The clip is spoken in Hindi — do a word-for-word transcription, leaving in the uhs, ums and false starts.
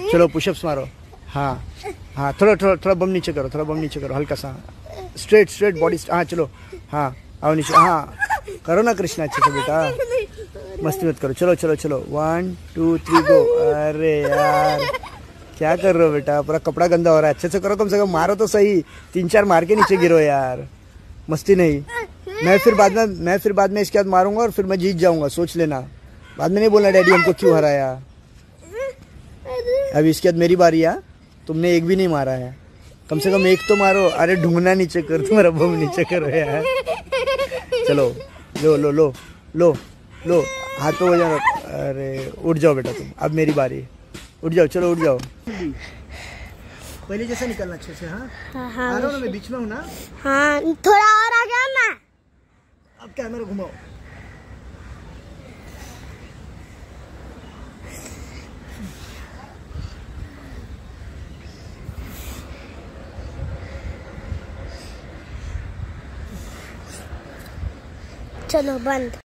चलो पुशअप्स मारो। हाँ हाँ, थोड़ा थोड़ा थोड़ा बम नीचे करो, थोड़ा बम नीचे करो, हल्का सा स्ट्रेट स्ट्रेट बॉडी। हाँ चलो, हाँ आओ नीचे, हाँ करो ना कृष्णा अच्छे से बेटा, मस्ती मत करो। चलो चलो चलो, वन टू थ्री गो। अरे यार क्या कर रहे हो बेटा, पूरा कपड़ा गंदा हो रहा है। अच्छे से करो, कम से कम मारो तो सही, तीन चार मार के नीचे गिरो यार, मस्ती नहीं। मैं फिर बाद में मैं फिर बाद में इसके बाद मारूंगा और फिर मैं जीत जाऊंगा, सोच लेना। बाद में नहीं बोलना डैडी हमको क्यों हराया। अभी इसके बाद मेरी बारी है, तुमने एक भी नहीं मारा है, कम से कम एक तो मारो। अरे ढूंढना नीचे कर, तुम्हारा बम नीचे करो यार। चलो लो लो लो लो लो, हाथ पे हो जाओ। अरे उठ जाओ बेटा तुम, अब मेरी बारी, उठ जाओ, चलो उठ जाओ। पहले जैसा निकलना अच्छे से। हाँ हाँ हाँ, आ रहा हूँ ना मैं, बीच में हूँ ना। हाँ थोड़ा और आ गया ना। अब कैमरा घुमाओ। चलो बंद।